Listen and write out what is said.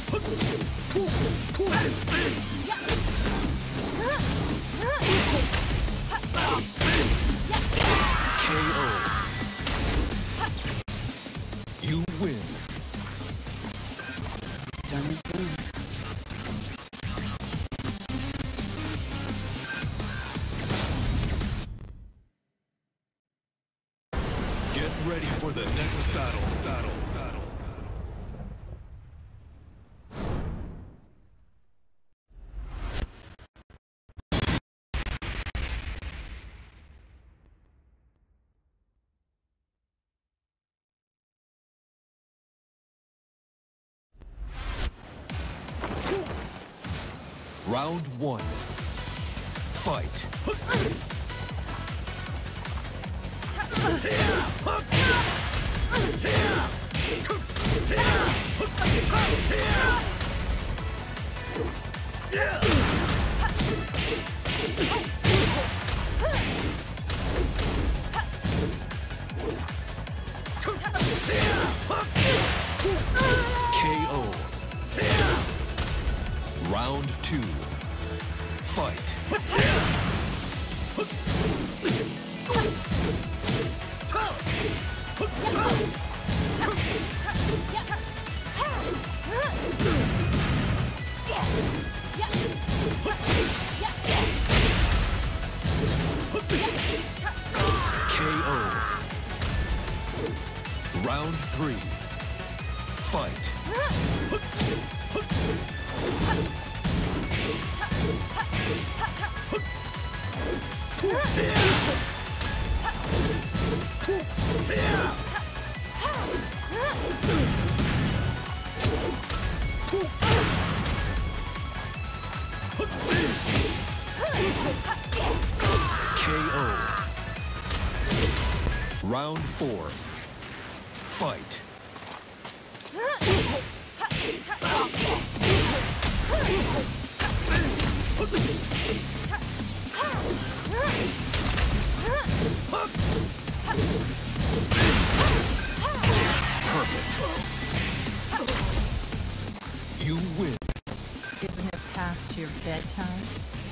You win. Done is done. Get ready for the next battle. Round one. Fight. KO. Round two. Fight. KO. Round three. Fight. KO. Round four. Fight. Perfect. You win. Isn't it past your bedtime?